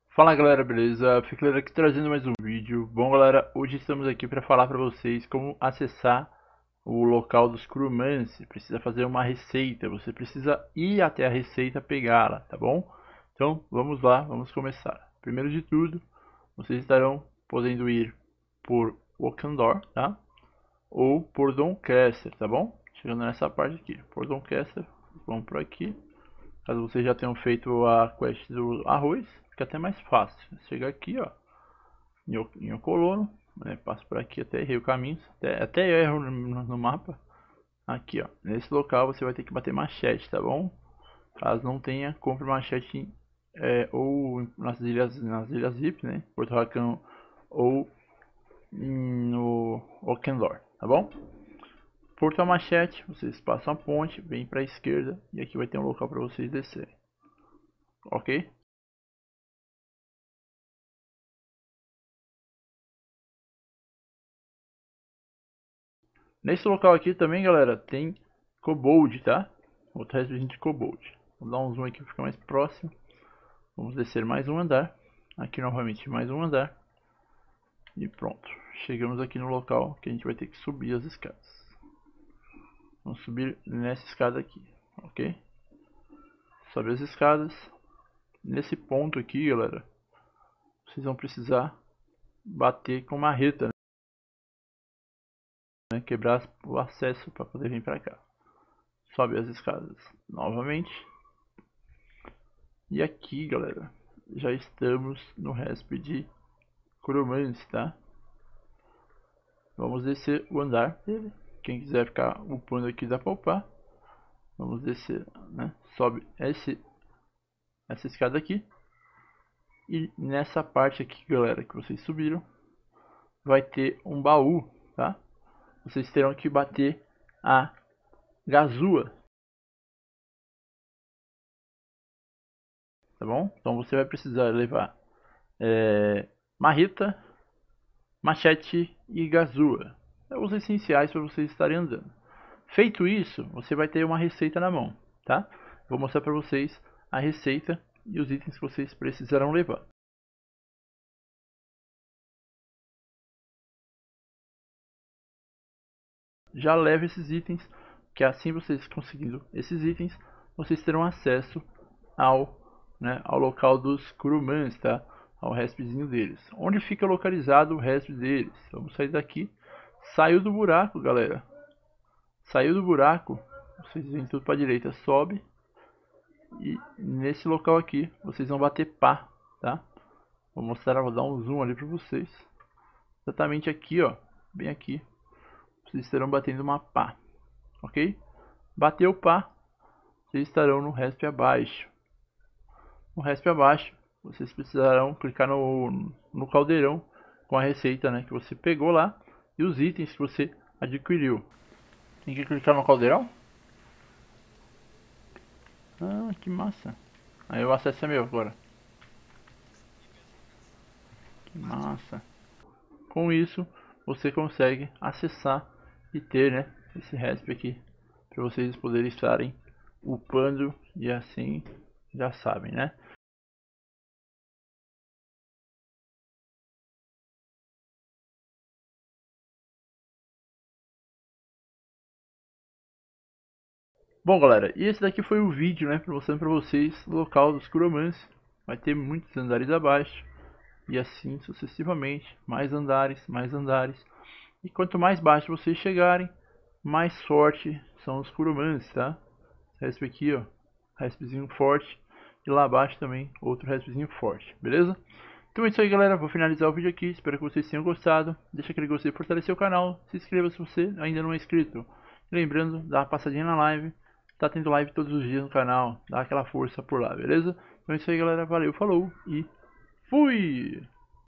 Fala galera, beleza? Fico aqui trazendo mais um vídeo. Bom galera, hoje estamos aqui para falar para vocês como acessar o local dos Crewmans. Precisa fazer uma receita, você precisa ir até a receita pegá-la, tá bom? Então vamos lá, vamos começar. Primeiro de tudo, vocês estarão podendo ir por Wakandor, tá? Ou por Doncaster, tá bom? Chegando nessa parte aqui, por Doncaster, vamos por aqui. Caso vocês já tenham feito a quest do arroz, fica até mais fácil. Chega aqui, ó, em Colono, né, passo por aqui, até errei o caminho, até erro no mapa. Aqui, ó, nesse local você vai ter que bater machete, tá bom? Caso não tenha, compre machete ou nas ilhas Zip, né, Porto Racão, ou no Okendor, tá bom? Porto a machete, vocês passam a ponte, vem para a esquerda e aqui vai ter um local para vocês descerem, ok? Nesse local aqui também, galera, tem Kobold, tá? Outro resto de Kobold. Vou dar um zoom aqui para ficar mais próximo. Vamos descer mais um andar. Aqui novamente mais um andar. E pronto. Chegamos aqui no local que a gente vai ter que subir as escadas. Vamos subir nessa escada aqui, ok? Sobe as escadas. Nesse ponto aqui, galera, vocês vão precisar bater com marreta, né? Quebrar o acesso para poder vir para cá. Sobe as escadas novamente. E aqui, galera, já estamos no resp de Cromance, tá? Vamos descer o andar dele. Quem quiser ficar upando aqui dá pra upar. Vamos descer, né? Sobe essa escada aqui. E nessa parte aqui, galera, que vocês subiram, vai ter um baú, tá? Vocês terão que bater a gazua, tá bom? Então você vai precisar levar marreta, machete e gazua. É os essenciais para vocês estarem andando. Feito isso, você vai ter uma receita na mão, tá? Vou mostrar para vocês a receita e os itens que vocês precisarão levar. Já leve esses itens, que assim vocês conseguindo esses itens, vocês terão acesso ao local dos Crewmans, tá? Ao respzinho deles. Onde fica localizado o resp deles? Vamos sair daqui. Saiu do buraco, galera. Saiu do buraco. Vocês vêm tudo para a direita, sobe. E nesse local aqui, vocês vão bater pá, tá? Vou mostrar, vou dar um zoom ali para vocês. Exatamente aqui, ó. Bem aqui. Vocês estarão batendo uma pá, ok? Bateu pá, vocês estarão no resp abaixo. No resp abaixo, vocês precisarão clicar no caldeirão com a receita, né, que você pegou lá e os itens que você adquiriu. Tem que clicar no caldeirão? Ah, que massa. Aí o acesso é meu agora. Que massa. Com isso, você consegue acessar e ter, né, esse resp aqui para vocês poderem estarem upando e assim já sabem, né? Bom, galera, e esse daqui foi o vídeo, né, mostrando para vocês o local dos Crewmans. Vai ter muitos andares abaixo e assim sucessivamente, mais andares, mais andares. E quanto mais baixo vocês chegarem, mais forte são os Crewmans, tá? Resp aqui, ó, respzinho forte. E lá abaixo também, outro respzinho forte, beleza? Então é isso aí, galera, vou finalizar o vídeo aqui. Espero que vocês tenham gostado. Deixa aquele gostei, fortalecer o canal. Se inscreva se você ainda não é inscrito. E lembrando, dá uma passadinha na live. Tá tendo live todos os dias no canal. Dá aquela força por lá, beleza? Então é isso aí, galera. Valeu, falou e fui!